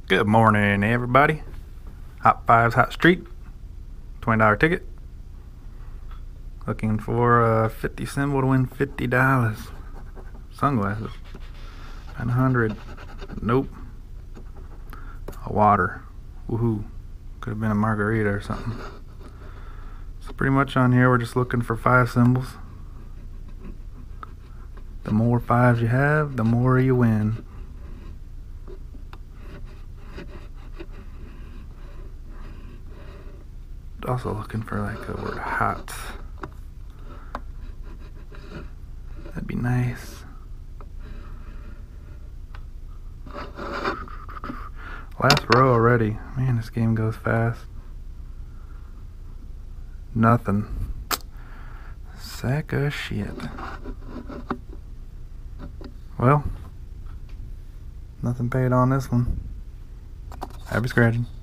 Good morning, everybody. Hot Fives, Hot Street. $20 ticket. Looking for a 50 symbol to win $50. Sunglasses. 900. Nope. A water. Woohoo. Could have been a margarita or something. So pretty much on here, we're just looking for 5 symbols. The more 5s you have, the more you win. Also looking for like the word hot. That'd be nice. Last row already. Man, this game goes fast. Nothing. Sack of shit. Well, nothing paid on this one. Happy scratching.